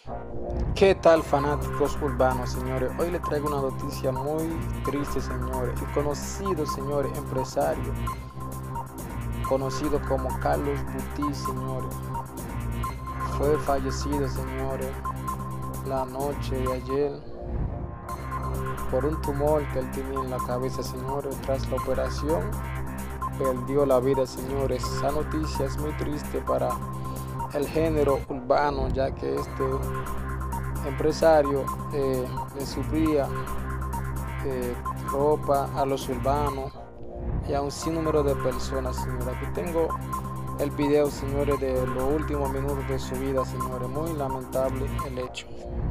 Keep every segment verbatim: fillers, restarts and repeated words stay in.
¿Qué tal, fanáticos urbanos, señores? Hoy les traigo una noticia muy triste, señores. El conocido, señores, empresario, conocido como Carlos Buti, señores, fue fallecido, señores, la noche de ayer por un tumor que él tenía en la cabeza, señores. Tras la operación, perdió la vida, señores. Esa noticia es muy triste para el género urbano, ya que este empresario eh, le suplía eh, ropa a los urbanos y a un sinnúmero de personas, señores. Aquí tengo el video, señores, de los últimos minutos de su vida, señores. Muy lamentable el hecho.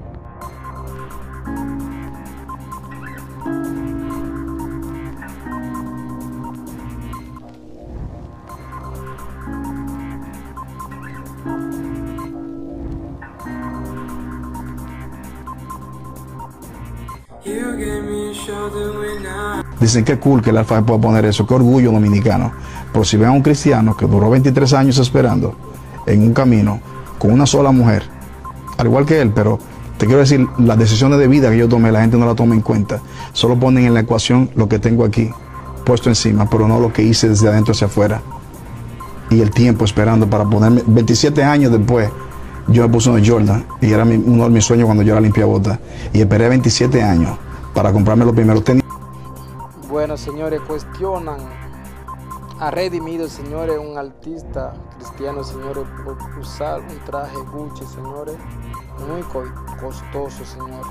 Dicen que cool que el Alfa pueda poner eso, qué orgullo dominicano. Pero si ven a un cristiano que duró veintitrés años esperando en un camino con una sola mujer, al igual que él, pero te quiero decir, las decisiones de vida que yo tomé, la gente no la toma en cuenta. Solo ponen en la ecuación lo que tengo aquí puesto encima, pero no lo que hice desde adentro hacia afuera. Y el tiempo esperando para ponerme, veintisiete años después, yo me puse unos Jordan y era mi, uno de mis sueños cuando yo era limpiabotas. Y esperé veintisiete años para comprarme los primeros tenis. Bueno, señores, cuestionan a Redimido, señores, un artista cristiano, señores, por usar un traje Gucci, señores, muy costoso, señores.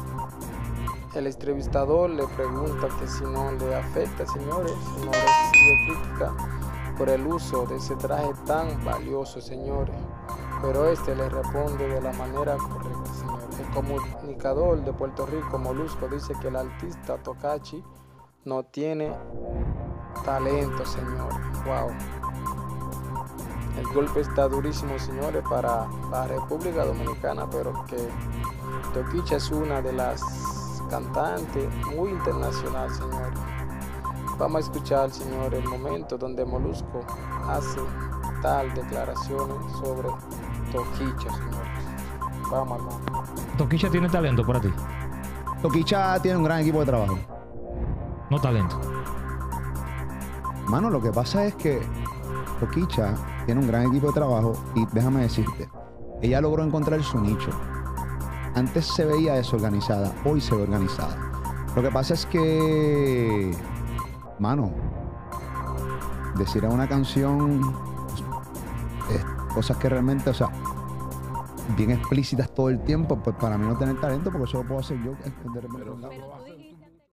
El entrevistador le pregunta que si no le afecta, señores, si no recibe crítica por el uso de ese traje tan valioso, señores. Pero este le responde de la manera correcta, señores. El comunicador de Puerto Rico, Molusco, dice que el artista Tekashi no tiene talento, señores. Wow. El golpe está durísimo, señores, para la República Dominicana, pero que Tekashi es una de las cantantes muy internacional, señores. Vamos a escuchar, señores, el momento donde Molusco hace tal declaraciones sobre Tekashi, señores. Vamos, hermano. ¿Tekashi tiene talento para ti? Tekashi tiene un gran equipo de trabajo. No talento. Mano, lo que pasa es que Tekashi tiene un gran equipo de trabajo y déjame decirte, ella logró encontrar su nicho. Antes se veía desorganizada, hoy se ve organizada. Lo que pasa es que, mano, decir a una canción eh, cosas que realmente, o sea, bien explícitas todo el tiempo, pues para mí no tener talento, porque eso lo puedo hacer yo. De repente,